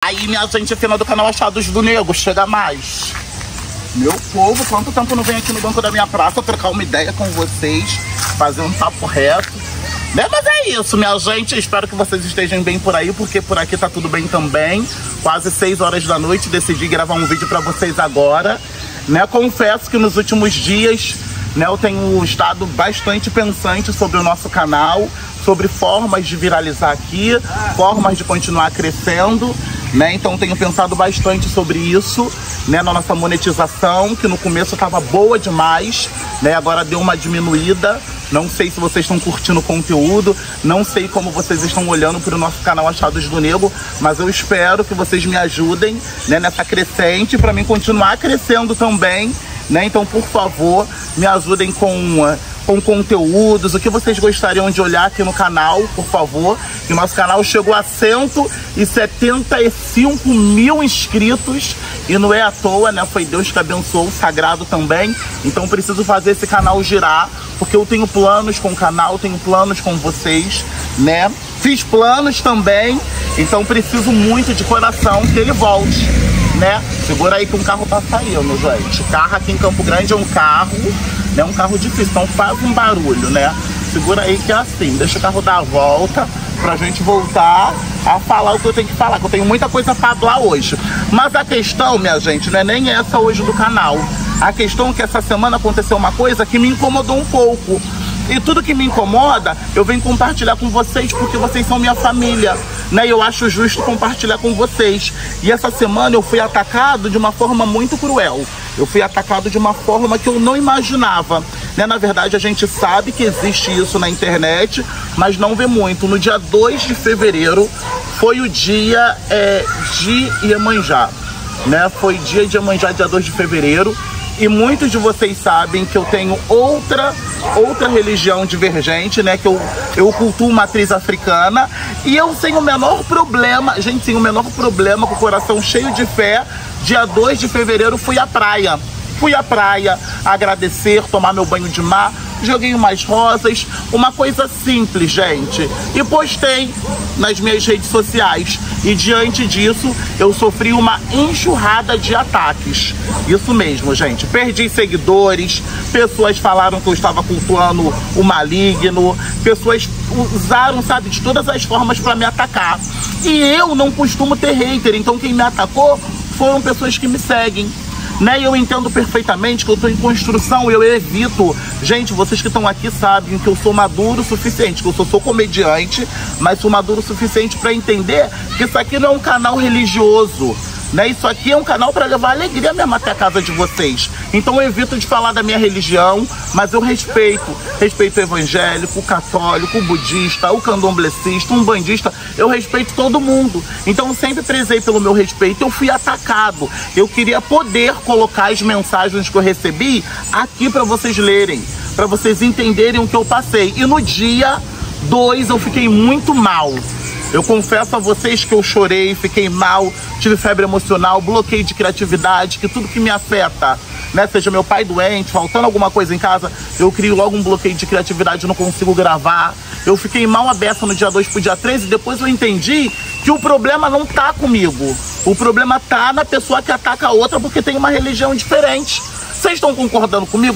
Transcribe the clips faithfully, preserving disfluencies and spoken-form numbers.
Aí, minha gente, cena do canal Achados do Nego, chega mais. Meu povo, quanto tempo não vem aqui no banco da minha praça trocar uma ideia com vocês, fazer um papo reto, né? Mas é isso, minha gente, espero que vocês estejam bem por aí, porque por aqui tá tudo bem também. Quase seis horas da noite, decidi gravar um vídeo pra vocês agora, né? Confesso que nos últimos dias, né, eu tenho estado bastante pensante sobre o nosso canal, sobre formas de viralizar aqui, formas de continuar crescendo, né? Então tenho pensado bastante sobre isso, né, na nossa monetização, que no começo estava boa demais, né? Agora deu uma diminuída. Não sei se vocês estão curtindo o conteúdo, não sei como vocês estão olhando para o nosso canal Achados do Nego, mas eu espero que vocês me ajudem, né, nessa crescente, para mim continuar crescendo também, né? Então, por favor, me ajudem com, com conteúdos, o que vocês gostariam de olhar aqui no canal, por favor. E nosso canal chegou a cento e setenta e cinco mil inscritos, e não é à toa, né? Foi Deus que abençoou, o sagrado também. Então preciso fazer esse canal girar, porque eu tenho planos com o canal, tenho planos com vocês, né? Fiz planos também, então preciso muito de coração que ele volte, né? Segura aí que um carro tá saindo, gente. O carro aqui em Campo Grande é um carro, né? Um carro difícil, então faz um barulho, né? Segura aí que é assim, deixa o carro dar a volta pra gente voltar a falar o que eu tenho que falar, que eu tenho muita coisa pra falar hoje. Mas a questão, minha gente, não é nem essa hoje do canal. A questão é que essa semana aconteceu uma coisa que me incomodou um pouco. E tudo que me incomoda, eu venho compartilhar com vocês, porque vocês são minha família, né? E eu acho justo compartilhar com vocês. E essa semana eu fui atacado de uma forma muito cruel. Eu fui atacado de uma forma que eu não imaginava, né? Na verdade, a gente sabe que existe isso na internet, mas não vê muito. No dia dois de fevereiro, foi o dia é, de Iemanjá, né? Foi dia de Iemanjá, dia dois de fevereiro. E muitos de vocês sabem que eu tenho outra, outra religião divergente, né? Que eu, eu cultuo matriz africana. E eu sem o menor problema, gente, sem o menor problema, com o coração cheio de fé, dia dois de fevereiro fui à praia. Fui à praia agradecer, tomar meu banho de mar, joguei umas rosas, uma coisa simples, gente. E postei nas minhas redes sociais. E diante disso, eu sofri uma enxurrada de ataques. Isso mesmo, gente. Perdi seguidores, pessoas falaram que eu estava cultuando o maligno, pessoas usaram, sabe, de todas as formas para me atacar. E eu não costumo ter hater, então quem me atacou foram pessoas que me seguem, né? E eu entendo perfeitamente que eu estou em construção, eu evito. Gente, vocês que estão aqui sabem que eu sou maduro o suficiente, que eu sou, sou comediante, mas sou maduro o suficiente para entender que isso aqui não é um canal religioso, né? Isso aqui é um canal para levar alegria mesmo até a casa de vocês. Então eu evito de falar da minha religião, mas eu respeito. Respeito o evangélico, o católico, o budista, o candomblessista, o umbandista. Eu respeito todo mundo. Então eu sempre prezei pelo meu respeito. Eu fui atacado. Eu queria poder colocar as mensagens que eu recebi aqui para vocês lerem, para vocês entenderem o que eu passei. E no dia dois eu fiquei muito mal. Eu confesso a vocês que eu chorei, fiquei mal, tive febre emocional, bloqueio de criatividade, que tudo que me afeta, né, seja meu pai doente, faltando alguma coisa em casa, eu crio logo um bloqueio de criatividade, não consigo gravar. Eu fiquei mal a beça no dia dois pro dia três e depois eu entendi que o problema não tá comigo. O problema tá na pessoa que ataca a outra porque tem uma religião diferente. Vocês estão concordando comigo?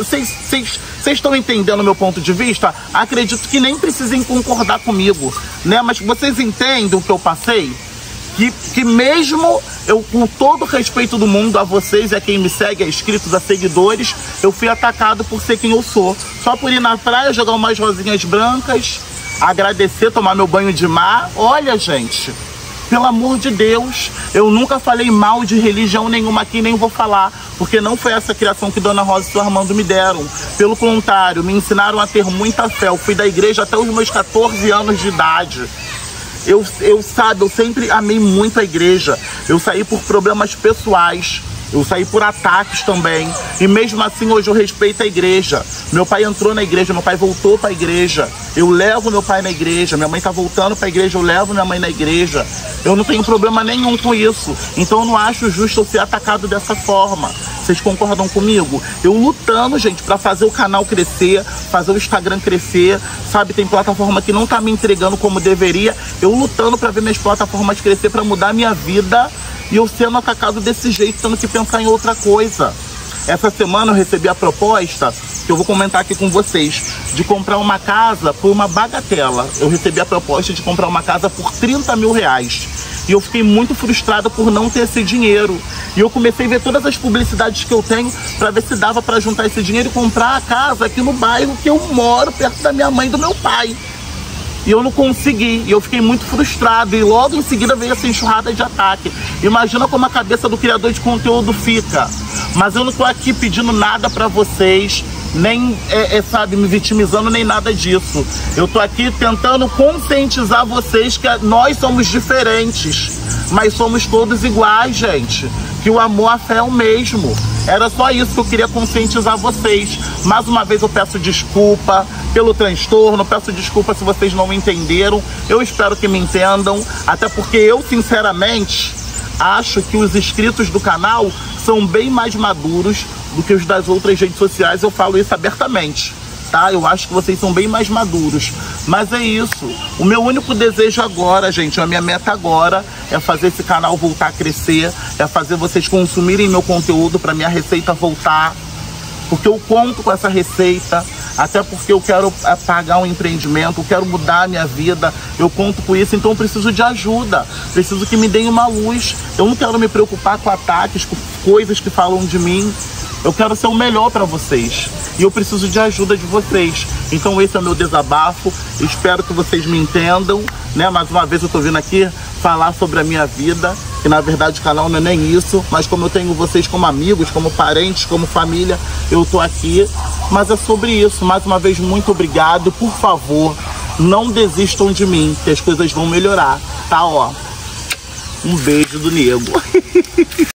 Vocês estão entendendo o meu ponto de vista? Acredito que nem precisem concordar comigo, né? Mas vocês entendem o que eu passei? Que, que mesmo eu, com todo o respeito do mundo a vocês e a quem me segue, a inscritos, a seguidores, eu fui atacado por ser quem eu sou. Só por ir na praia, jogar umas rosinhas brancas, agradecer, tomar meu banho de mar. Olha, gente, pelo amor de Deus, eu nunca falei mal de religião nenhuma aqui, nem vou falar, porque não foi essa criação que Dona Rosa e seu Armando me deram. Pelo contrário, me ensinaram a ter muita fé. Eu fui da igreja até os meus quatorze anos de idade. Eu, eu, sabe, eu sempre amei muito a igreja. Eu saí por problemas pessoais, Eu saí por ataques também. E mesmo assim hoje eu respeito a igreja. Meu pai entrou na igreja, meu pai voltou para a igreja. Eu levo meu pai na igreja. Minha mãe tá voltando para a igreja, eu levo minha mãe na igreja. Eu não tenho problema nenhum com isso. Então eu não acho justo eu ser atacado dessa forma. Vocês concordam comigo? Eu lutando, gente, para fazer o canal crescer, fazer o Instagram crescer, sabe? Tem plataforma que não tá me entregando como deveria. Eu lutando para ver minhas plataformas crescer, para mudar a minha vida, e eu sendo atacado desse jeito, tendo que pensar em outra coisa. Essa semana eu recebi a proposta, que eu vou comentar aqui com vocês, de comprar uma casa por uma bagatela. Eu recebi a proposta de comprar uma casa por trinta mil reais. E eu fiquei muito frustrada por não ter esse dinheiro. E eu comecei a ver todas as publicidades que eu tenho para ver se dava para juntar esse dinheiro e comprar a casa aqui no bairro que eu moro, perto da minha mãe e do meu pai. E eu não consegui, e eu fiquei muito frustrado, e logo em seguida veio essa enxurrada de ataque. Imagina como a cabeça do criador de conteúdo fica. Mas eu não tô aqui pedindo nada pra vocês, nem, é, é, sabe, me vitimizando, nem nada disso. Eu tô aqui tentando conscientizar vocês que nós somos diferentes, mas somos todos iguais, gente. Que o amor, a fé é o mesmo. Era só isso que eu queria conscientizar vocês. Mais uma vez eu peço desculpa pelo transtorno, peço desculpa se vocês não me entenderam. Eu espero que me entendam, até porque eu, sinceramente, acho que os inscritos do canal são bem mais maduros do que os das outras redes sociais. Eu falo isso abertamente, tá? Eu acho que vocês são bem mais maduros. Mas é isso. O meu único desejo agora, gente, a minha meta agora é fazer esse canal voltar a crescer, é fazer vocês consumirem meu conteúdo para minha receita voltar. Porque eu conto com essa receita, até porque eu quero pagar um empreendimento, eu quero mudar a minha vida, eu conto com isso, então eu preciso de ajuda, preciso que me deem uma luz. Eu não quero me preocupar com ataques, com coisas que falam de mim. Eu quero ser o melhor para vocês e eu preciso de ajuda de vocês. Então esse é o meu desabafo, espero que vocês me entendam, né? Mais uma vez eu tô vindo aqui falar sobre a minha vida, que na verdade o canal não é nem isso, mas como eu tenho vocês como amigos, como parentes, como família, eu tô aqui. Mas é sobre isso. Mais uma vez, muito obrigado. Por favor, não desistam de mim, que as coisas vão melhorar, tá? Ó, um beijo do nego.